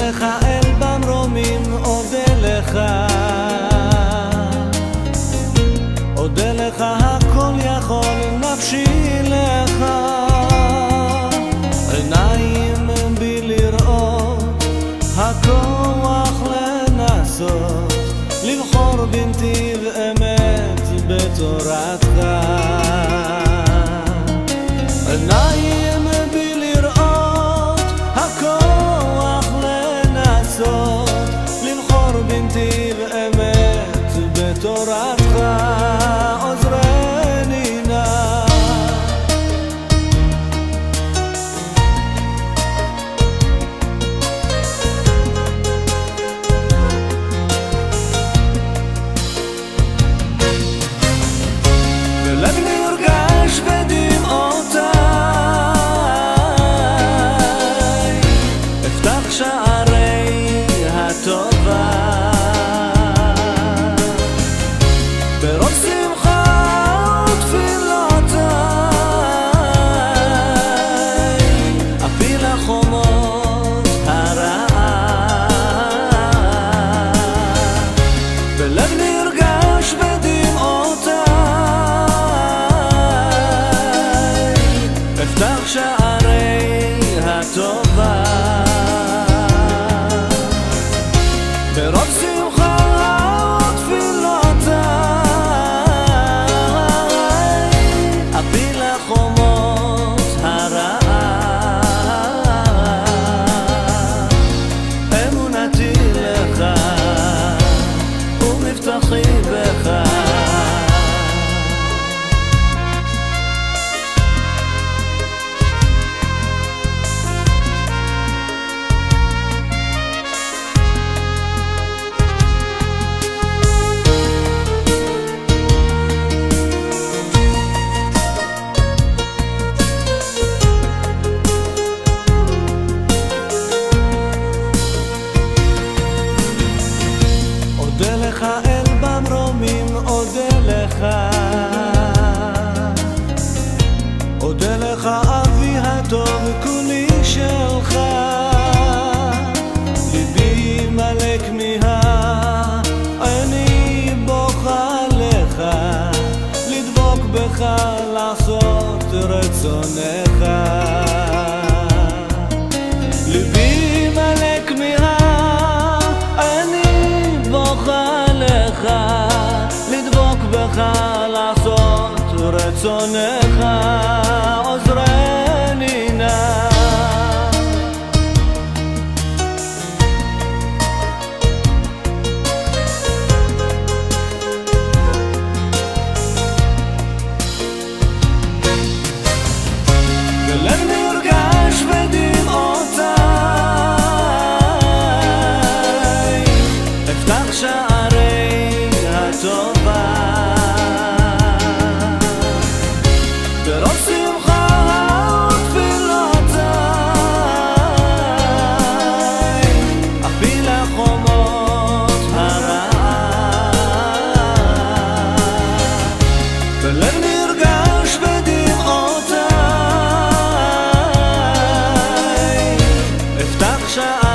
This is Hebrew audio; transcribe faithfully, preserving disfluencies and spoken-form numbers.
לך אל במרומים, אודה לך, אודה לך הכל יכול, נפשי לך. עיניים בי לראות, הכוח לנסות, לבחור בנתיב אמת בתורתך. עיניים בי לראות, הכוח לנסות, לבחור בנתיב אמת בתורתך. עוזרני נא. ולב נרגש בדמעותיי, אפתח שערי הטובה, ברוב שמחה ותפילותיי, אפיל החומות הרעה. ולב נרגש בדמעותיי, אפתח שערי הטובה, ברוב שמחה ותפילותיי, אפיל החומות הרעה. אמונתי לך ומבטחי בך, אודה לך אל במרומים, אודה לך, אודה לך אבי הטוב, כולי שלך. ליבי מלא כמיהה, אני בוכה לך, לדבוק בך, לעשות רצונך. ליבי מלא כמיהה, אני בוכה לך, לדבוק בך, לעשות רצונך. עוזרני נא. ולב נרגש בדמעותיי, אפתח שערי הטובה, ברוב שמחה ותפילותיי, אפיל החומות הרעה. ולב נרגש בדמעותיי, אפתח שערי